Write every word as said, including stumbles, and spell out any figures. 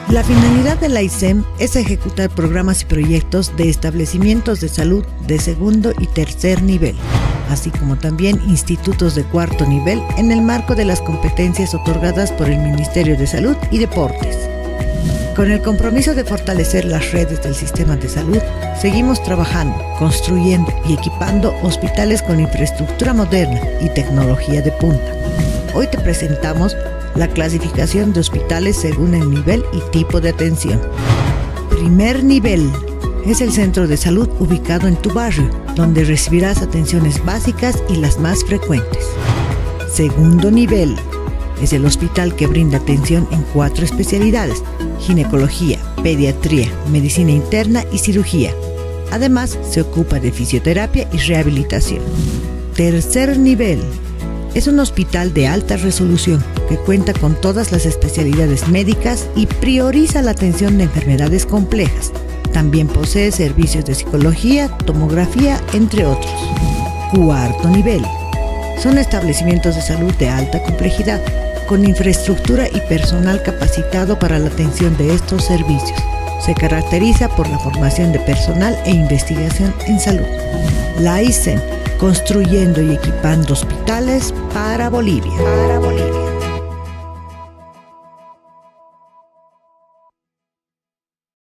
La finalidad de la I S E M es ejecutar programas y proyectos de establecimientos de salud de segundo y tercer nivel, así como también institutos de cuarto nivel en el marco de las competencias otorgadas por el Ministerio de Salud y Deportes. Con el compromiso de fortalecer las redes del sistema de salud, seguimos trabajando, construyendo y equipando hospitales con infraestructura moderna y tecnología de punta. Hoy te presentamos la clasificación de hospitales según el nivel y tipo de atención. Primer nivel es el centro de salud ubicado en tu barrio, donde recibirás atenciones básicas y las más frecuentes. Segundo nivel es el hospital que brinda atención en cuatro especialidades: ginecología, pediatría, medicina interna y cirugía. Además, se ocupa de fisioterapia y rehabilitación. Tercer nivel es un hospital de alta resolución que cuenta con todas las especialidades médicas y prioriza la atención de enfermedades complejas. También posee servicios de psicología, tomografía, entre otros. Cuarto nivel son establecimientos de salud de alta complejidad, con infraestructura y personal capacitado para la atención de estos servicios. Se caracteriza por la formación de personal e investigación en salud. La I S E M, construyendo y equipando hospitales para Bolivia. Para Bolivia.